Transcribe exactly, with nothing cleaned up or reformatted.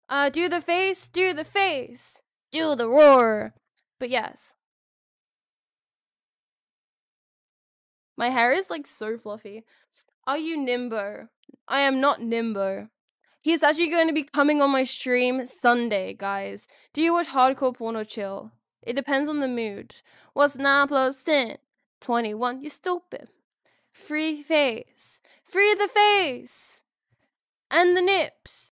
Uh, do the face, do the face, do the roar. But yes. My hair is like so fluffy. Are you Nimbo? I am not Nimbo. He's actually going to be coming on my stream Sunday, guys. Do you watch hardcore porn or chill? It depends on the mood. What's nine plus ten? twenty-one. You stupid. Free face. Free the face. And the nips.